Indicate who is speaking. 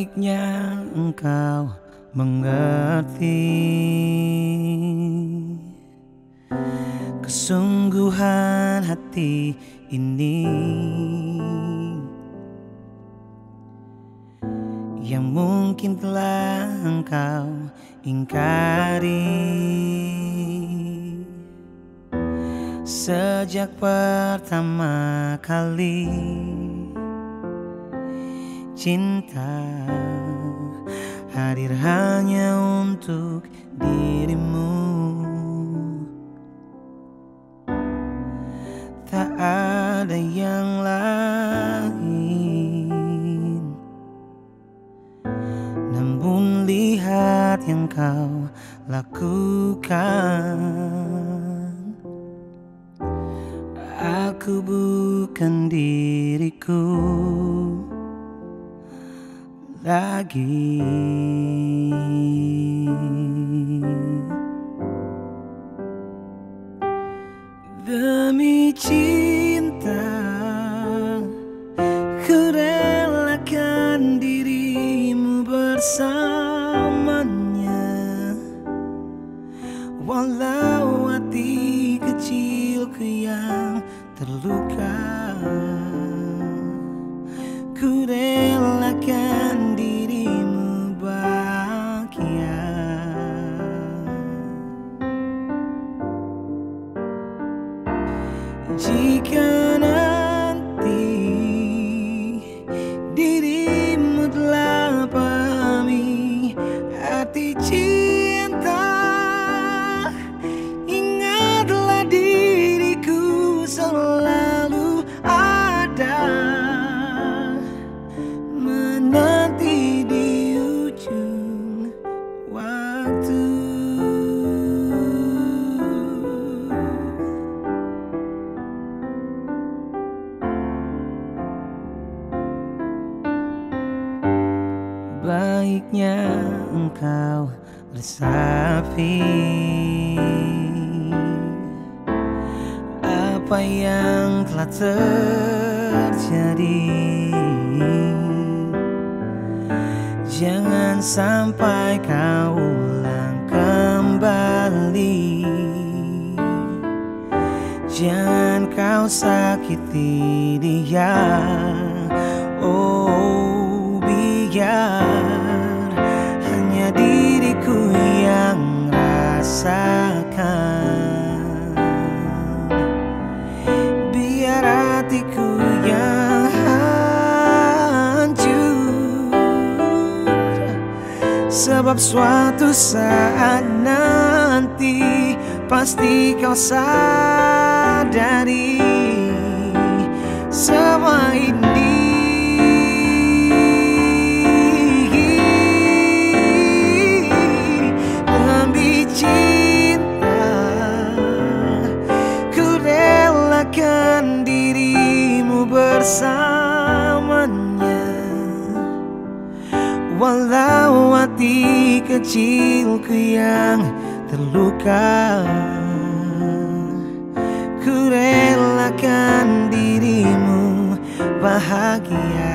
Speaker 1: Baiknya engkau mengerti kesungguhan hati ini yang mungkin telah engkau ingkari sejak pertama kali. Cinta hadir hanya untuk dirimu, tak ada yang lain. Namun lihat yang kau lakukan, aku bukan diriku lagi. Demi cinta ku relakan dirimu bersamanya, walau hati kecilku yang terluka. Ku relakan dirimu bahagia. Jika nanti dirimu telah pahami arti cinta, ingatlah diriku selalu ada menanti di ujung waktu. Baiknya engkau resapi apa yang telah terjadi. Jangan sampai kau ulang kembali. Jangan kau sakiti dia. Oh, biar hanya diriku yang rasakan. Biar hatiku yang sebab suatu saat nanti pasti kau sadari semua ini demi cinta. Ku relakan dirimu bersamanya, walau hati kecilku yang terluka. Ku relakan dirimu bahagia.